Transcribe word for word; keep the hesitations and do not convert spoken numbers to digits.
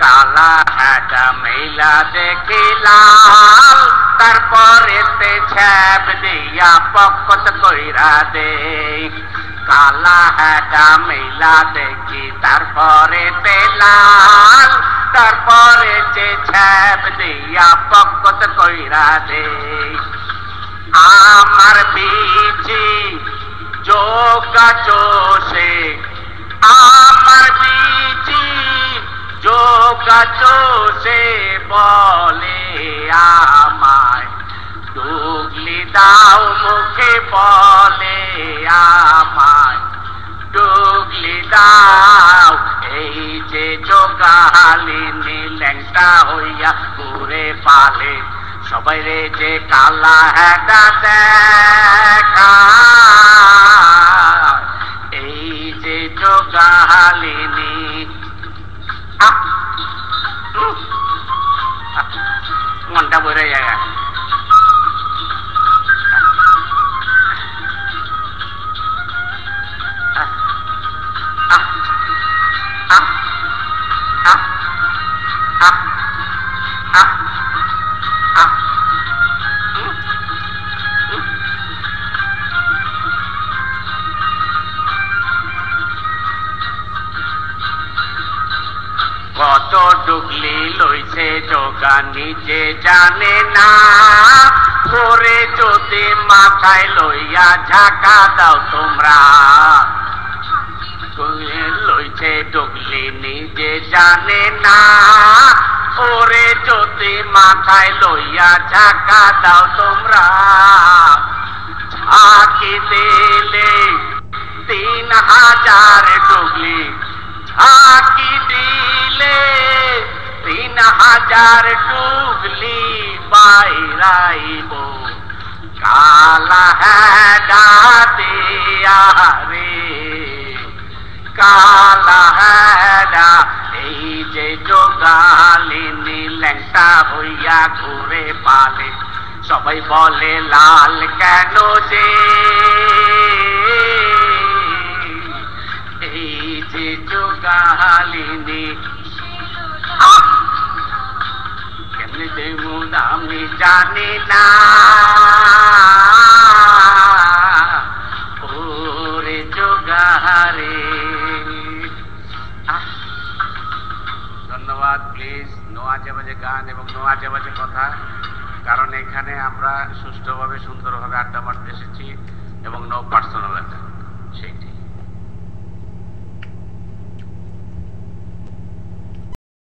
কালা হাটা মেলা দেখি লাল, তারপরে তে ছ্যাপ দিয়া পকত কইরা দে। কালা হাটা মেলা দেখি তারপরে তে লাল, তারপরে যে ছ্যাপ দিয়া পকত কইরা দে। আমার বিচি যোগা চোষে, আমার বিচি যোগা চোষে বলে আমায় ডুগলি দাও, মুখে বলে আমায় ডুগলি দাও। এই যে যোগালিনী ল্যাংটা হইয়া ঘুরে পালে, সবাই রে যে কালা হ্যাটা দেখা। এই যে যোগালিনী মনটা ভরে যায়। কত ডুগলি লইছে যোগা নিজে জানে না, করে যদি মাথায় লইয়া ঝাঁকা দাও তোমরা। লইছে ডুগলি নিজে জানে না, ওরে যদি মাথায় লইয়া ঝাঁকা দাও তোমরা। ঝাঁকি দিলে তিন হাজার ডুগলি, ঝাঁকি দিলে তিন হাজার ডুগলি বাইরাইব। কালা হ্যাডা দিয়া রে, কালা হ্যাডা। এই যে যোগালিনী ল্যাংটা হইয়া ঘুরে পালে, সবাই বলে লাল কেন যে। এই যে যোগালিনী কেমনি দেবুন আমি জানি না, ওরে যোগারে। ধন্যবাদ। প্লিজ নো আজে বাজে গান এবং নো আজে বাজে কথা, কারণ এখানে আমরা সুষ্ঠুভাবে সুন্দরভাবে আড্ডা মারতে এসেছি এবং নো পার্সোনাল অ্যাটাক সেইটি।